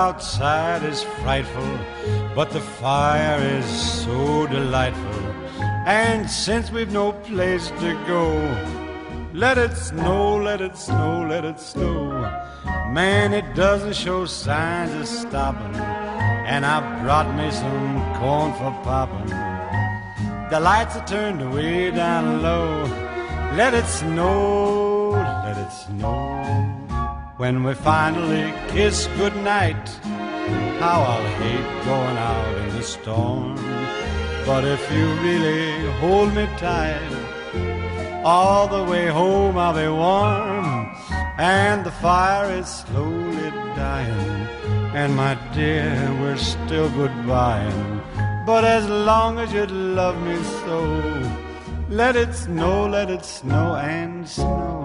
outside is frightful, but the fire is so delightful. And since we've no place to go, let it snow, let it snow, let it snow. Man, it doesn't show signs of stopping, and I brought me some corn for popping. The lights are turned way down low. Let it snow, let it snow. When we finally kiss goodnight, how I'll hate going out in the storm. But if you really hold me tight, all the way home I'll be warm. And the fire is slowly dying, and my dear, we're still goodbying. But as long as you love me so, let it snow and snow.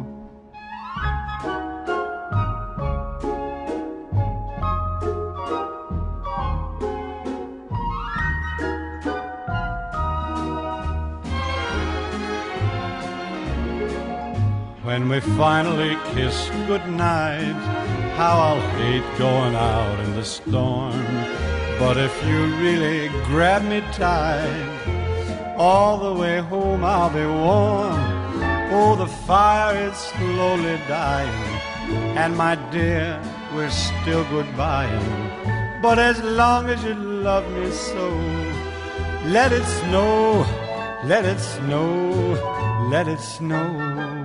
When we finally kiss goodnight, how I'll hate going out in the storm. But if you really grab me tight, all the way home I'll be warm. Oh, the fire is slowly dying, and my dear, we're still goodbying. But as long as you love me so, let it snow, let it snow, let it snow.